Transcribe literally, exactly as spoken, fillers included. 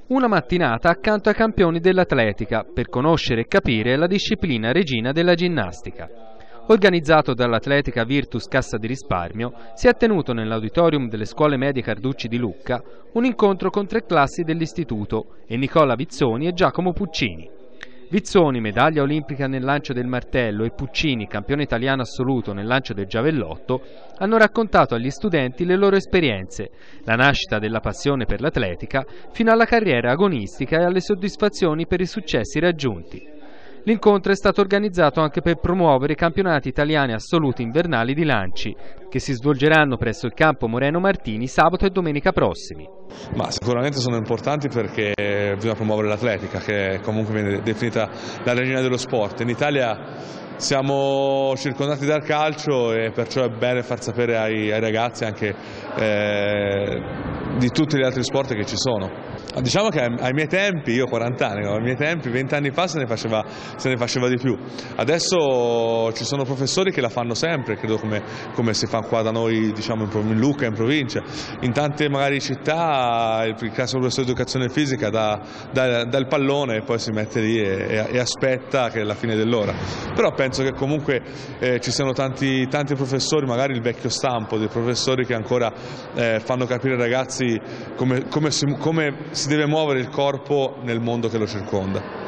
Una mattinata accanto ai campioni dell'atletica per conoscere e capire la disciplina regina della ginnastica. Organizzato dall'Atletica Virtus Cassa di Risparmio, si è tenuto nell'auditorium delle scuole medie Carducci di Lucca un incontro con tre classi dell'istituto e Nicola Vizzoni e Giacomo Puccini. Vizzoni, medaglia olimpica nel lancio del martello, e Puccini, campione italiano assoluto nel lancio del giavellotto, hanno raccontato agli studenti le loro esperienze, la nascita della passione per l'atletica, fino alla carriera agonistica e alle soddisfazioni per i successi raggiunti. L'incontro è stato organizzato anche per promuovere i campionati italiani assoluti invernali di lanci, che si svolgeranno presso il campo Moreno Martini sabato e domenica prossimi. Ma sicuramente sono importanti perché bisogna promuovere l'atletica, che comunque viene definita la regina dello sport. In Italia siamo circondati dal calcio e perciò è bene far sapere ai, ai ragazzi anche eh, di tutti gli altri sport che ci sono. Diciamo che ai miei tempi, io ho quaranta anni, ai miei tempi, venti anni fa se ne faceva, se ne faceva di più. Adesso ci sono professori che la fanno sempre, credo come, come si fa qua da noi, diciamo in Lucca, in provincia. In tante magari città il caso del professore di educazione fisica dà, dà, dà il pallone e poi si mette lì e, e aspetta che è la fine dell'ora. Però penso che comunque eh, ci siano tanti, tanti professori, magari il vecchio stampo dei professori che ancora eh, fanno capire ai ragazzi come, come, si, come si deve muovere il corpo nel mondo che lo circonda.